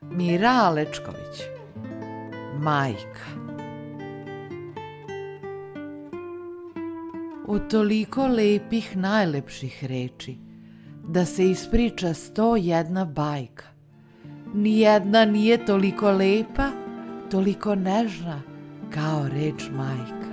Mira Alečković, Majka. U toliko lepih, najlepših reči, da se ispriča 101 bajka. Nijedna nije toliko lepa, toliko nežna, kao reč majka.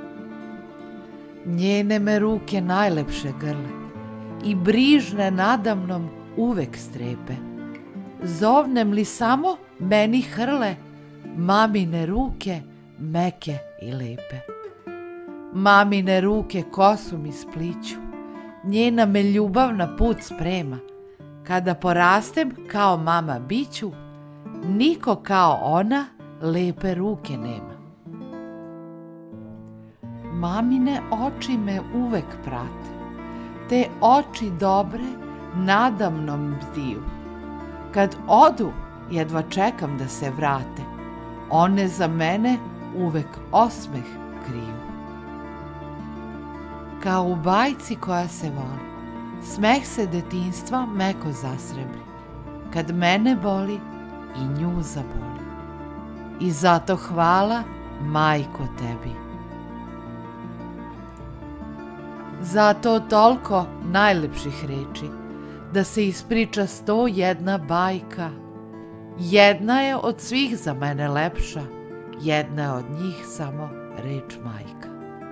Njene me ruke najlepše grle i brižne nadamnom uvek strepe. Zovnem li samo, meni hrle mamine ruke meke i lepe. Mamine ruke kosu mi spliću, njena me ljubav na put sprema. Kada porastem kao mama biću, niko kao ona lepe ruke nema. Mamine oči me uvek prate, te oči dobre nadamnom bdiju. Kad odu, jedva čekam da se vrate, one za mene uvek osmeh kriju. Kao u bajci koja se voli, smeh se detinjstva meko zasrebri, kad mene boli i nju zaboli. I zato hvala, majko, tebi. Zato toliko najlepših reči, da se ispriča 101 bajka. Jedna je od svih za mene lepša, jedna je od njih samo reč majka.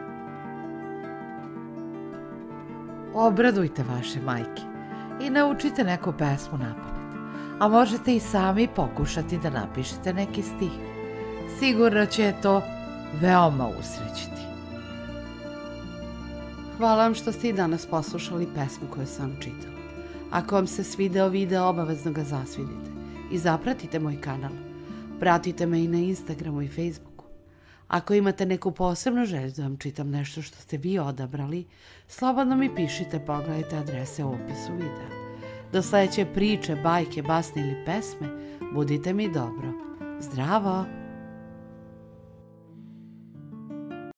Obradujte vaše majke i naučite neku pesmu napamet, a možete i sami pokušati da napišete neki stih. Sigurno će to veoma usrećiti. Hvala vam što ste i danas poslušali pesmu koju sam čitala. Ako vam se svideo video, obavezno ga zasvidite i zapratite moj kanal. Pratite me i na Instagramu i Facebooku. Ako imate neku posebnu želju da vam čitam nešto što ste vi odabrali, slobodno mi pišite, pogledajte adrese u opisu videa. Do sledeće priče, bajke, basne ili pesme, budite mi dobro. Zdravo!